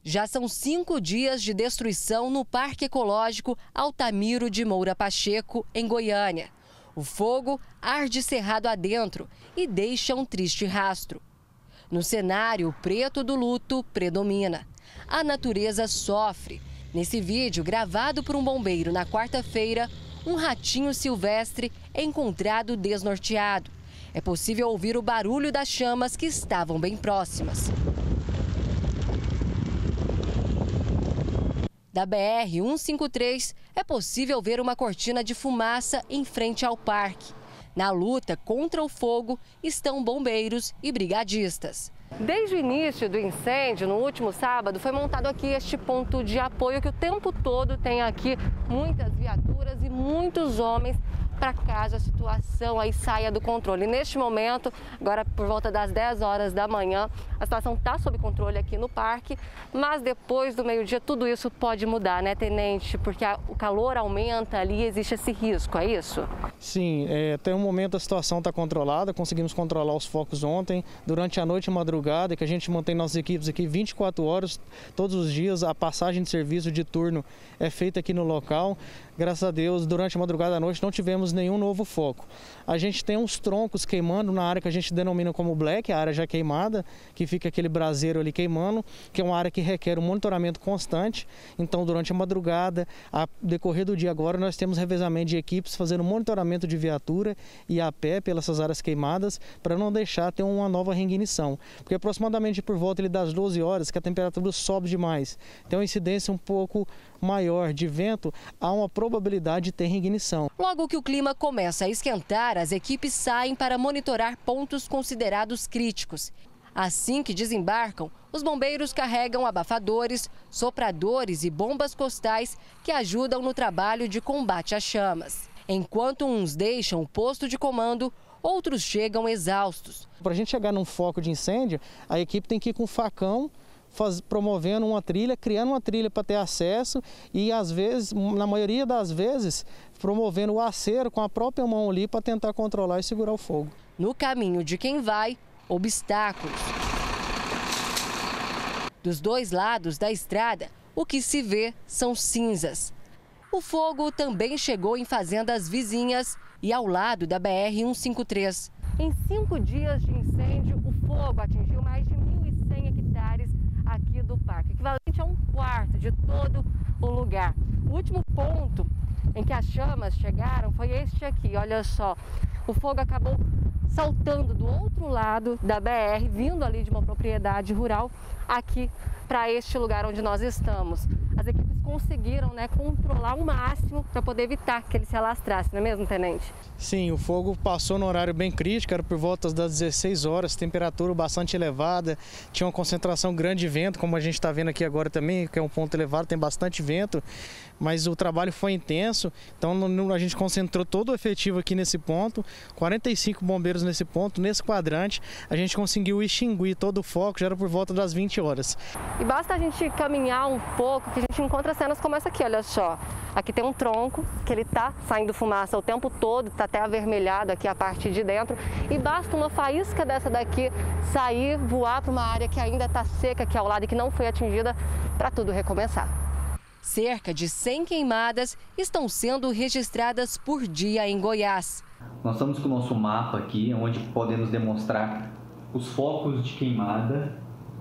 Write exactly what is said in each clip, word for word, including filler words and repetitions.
Já são cinco dias de destruição no Parque Ecológico Altamiro de Moura Pacheco, em Goiânia. O fogo arde cerrado adentro e deixa um triste rastro. No cenário, o preto do luto predomina. A natureza sofre. Nesse vídeo, gravado por um bombeiro na quarta-feira, um ratinho silvestre é encontrado desnorteado. É possível ouvir o barulho das chamas que estavam bem próximas. Da B R cento e cinquenta e três, é possível ver uma cortina de fumaça em frente ao parque. Na luta contra o fogo estão bombeiros e brigadistas. Desde o início do incêndio, no último sábado, foi montado aqui este ponto de apoio que o tempo todo tem aqui muitas viaturas e muitos homens para caso a situação aí saia do controle. Neste momento, agora por volta das dez horas da manhã, a situação está sob controle aqui no parque, mas depois do meio-dia tudo isso pode mudar, né, tenente? Porque a, o calor aumenta ali e existe esse risco, é isso? Sim, é, até o momento a situação está controlada, conseguimos controlar os focos ontem, durante a noite e madrugada, que a gente mantém nossas equipes aqui vinte e quatro horas, todos os dias, a passagem de serviço de turno é feita aqui no local. Graças a Deus, durante a madrugada à noite não tivemos nenhum novo foco. A gente tem uns troncos queimando na área que a gente denomina como black, a área já queimada, que fica aquele braseiro ali queimando, que é uma área que requer um monitoramento constante. Então, durante a madrugada, a decorrer do dia agora, nós temos revezamento de equipes fazendo monitoramento de viatura e a pé pelas áreas queimadas, para não deixar ter uma nova reignição. Porque aproximadamente por volta ali, das doze horas, que a temperatura sobe demais, tem uma incidência um pouco maior de vento, há uma probabilidade de ter reignição. Logo que o clima começa a esquentar, as equipes saem para monitorar pontos considerados críticos. Assim que desembarcam, os bombeiros carregam abafadores, sopradores e bombas costais que ajudam no trabalho de combate às chamas. Enquanto uns deixam o posto de comando, outros chegam exaustos. Para a gente chegar num foco de incêndio, a equipe tem que ir com facão, Faz, promovendo uma trilha, criando uma trilha para ter acesso e, às vezes, na maioria das vezes, promovendo o acero com a própria mão ali para tentar controlar e segurar o fogo. No caminho de quem vai, obstáculos. Dos dois lados da estrada, o que se vê são cinzas. O fogo também chegou em fazendas vizinhas e ao lado da B R cento e cinquenta e três. Em cinco dias de incêndio, o fogo atingiu mais de mil e cem hectares aqui do parque, equivalente a um quarto de todo o lugar. O último ponto em que as chamas chegaram foi este aqui, olha só. O fogo acabou saltando do outro lado da B R, vindo ali de uma propriedade rural, aqui para este lugar onde nós estamos. As equipes conseguiram, né, controlar o máximo para poder evitar que ele se alastrasse, não é mesmo, tenente? Sim, o fogo passou no horário bem crítico, era por volta das dezesseis horas, temperatura bastante elevada, tinha uma concentração grande de vento, como a gente está vendo aqui agora também, que é um ponto elevado, tem bastante vento, mas o trabalho foi intenso, então a gente concentrou todo o efetivo aqui nesse ponto, quarenta e cinco bombeiros nesse ponto, nesse quadrante, a gente conseguiu extinguir todo o foco, já era por volta das vinte horas. E basta a gente caminhar um pouco que a gente encontra cenas como essa aqui, olha só. Aqui tem um tronco que ele tá saindo fumaça o tempo todo, tá até avermelhado aqui a parte de dentro. E basta uma faísca dessa daqui sair, voar para uma área que ainda está seca aqui ao lado e que não foi atingida, para tudo recomeçar. Cerca de cem queimadas estão sendo registradas por dia em Goiás. Nós estamos com o nosso mapa aqui, onde podemos demonstrar os focos de queimada.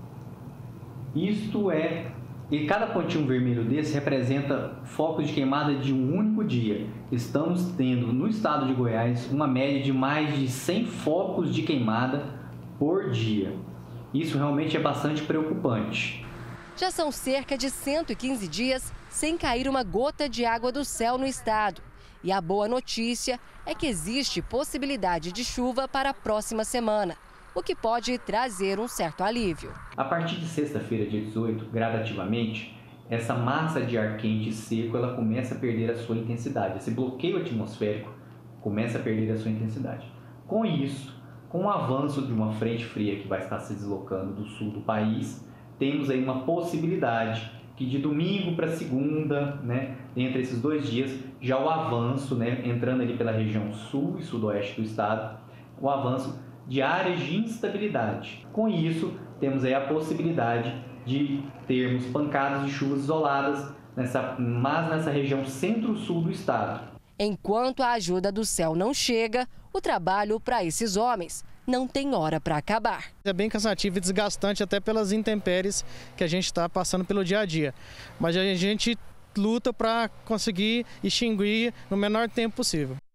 Isto é, e cada pontinho vermelho desse representa focos de queimada de um único dia. Estamos tendo no estado de Goiás uma média de mais de cem focos de queimada por dia. Isso realmente é bastante preocupante. Já são cerca de cento e quinze dias sem cair uma gota de água do céu no estado. E a boa notícia é que existe possibilidade de chuva para a próxima semana, o que pode trazer um certo alívio. A partir de sexta-feira, dia dezoito, gradativamente, essa massa de ar quente e seco ela começa a perder a sua intensidade. Esse bloqueio atmosférico começa a perder a sua intensidade. Com isso, com o avanço de uma frente fria que vai estar se deslocando do sul do país, temos aí uma possibilidade que de domingo para segunda, né, entre esses dois dias, já o avanço, né, entrando ali pela região sul e sudoeste do estado, o avanço de áreas de instabilidade. Com isso, temos aí a possibilidade de termos pancadas de chuvas isoladas, nessa, mas nessa região centro-sul do estado. Enquanto a ajuda do céu não chega, o trabalho para esses homens não tem hora para acabar. É bem cansativo e desgastante até pelas intempéries que a gente está passando pelo dia a dia. Mas a gente luta para conseguir extinguir no menor tempo possível.